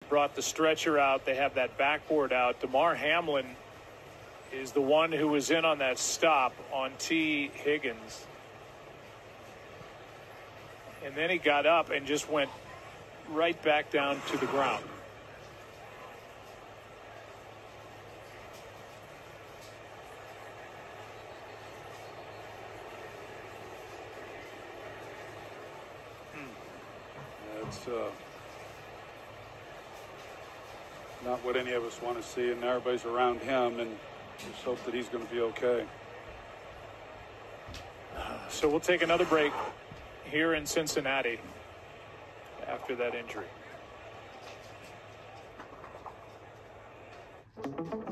brought the stretcher out. They have that backboard out. Damar Hamlin is the one who was in on that stop on T. Higgins. And then he got up and just went right back down to the ground. It's not what any of us want to see, and everybody's around him, and just hope that he's going to be okay. So we'll take another break here in Cincinnati after that injury.